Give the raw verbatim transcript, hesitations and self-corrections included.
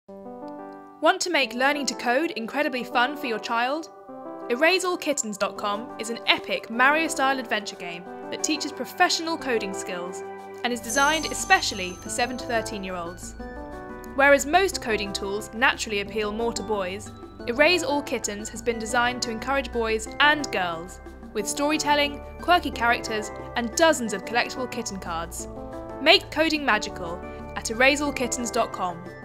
Want to make learning to code incredibly fun for your child? erase all kittens dot com is an epic Mario-style adventure game that teaches professional coding skills and is designed especially for seven to thirteen year olds. Whereas most coding tools naturally appeal more to boys, Erase All Kittens has been designed to encourage boys and girls, with storytelling, quirky characters, and dozens of collectible kitten cards. Make coding magical at erase all kittens dot com.